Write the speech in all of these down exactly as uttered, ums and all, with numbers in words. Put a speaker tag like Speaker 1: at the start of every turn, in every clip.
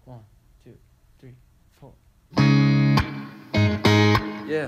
Speaker 1: One, two, three, four. Yeah.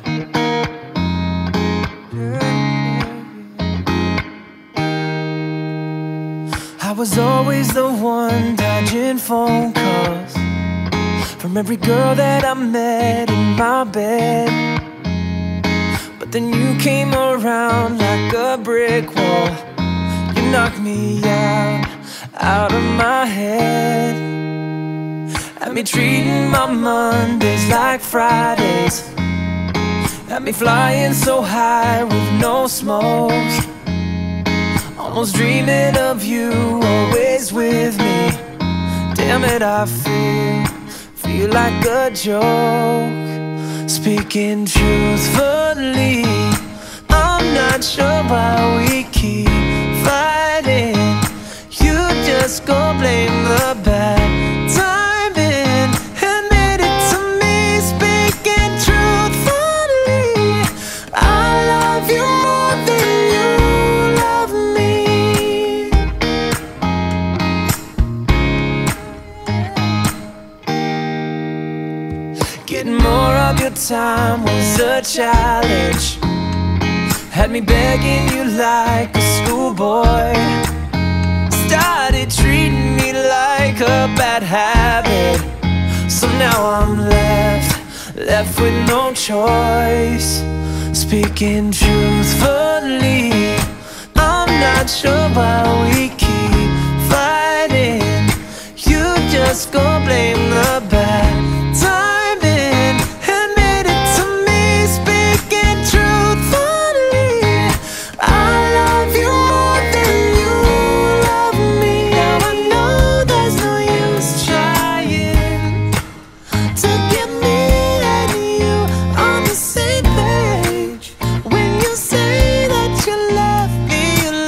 Speaker 1: I was always the one dodging phone calls from every girl that I met in my bed. But then you came around like a brick wall. You knocked me out, out of my head. Had me treating my Mondays like Fridays. Had me flying so high with no smokes. Almost dreaming of you, always with me. Damn it, I feel, feel like a joke. Speaking truthfully, I'm not sure why we keep fighting. You just go blame the bad timing. Admit it to me, speaking truthfully, I love you more than you love me. Getting more of your time was a challenge. Had me begging you like a schoolboy. Started treating me like a bad habit. So now I'm left, left with no choice. Speaking truthfully, I'm not sure why we keep fighting. You just go blame the bad timing. Admit it to me, speaking truthfully, I love you more than you love me. Now I know there's no use trying to get me and you on the same page. When you say that you love me, you're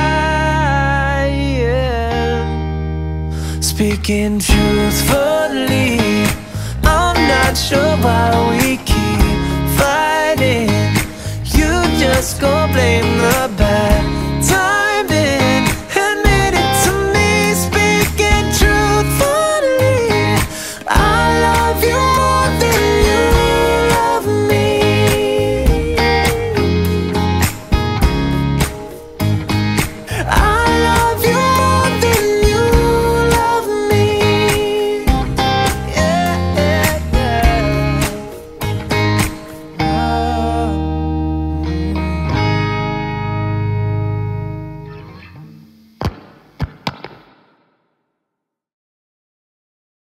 Speaker 1: lying. Speaking truthfully, I'm not sure why we keep fighting. You just go blame the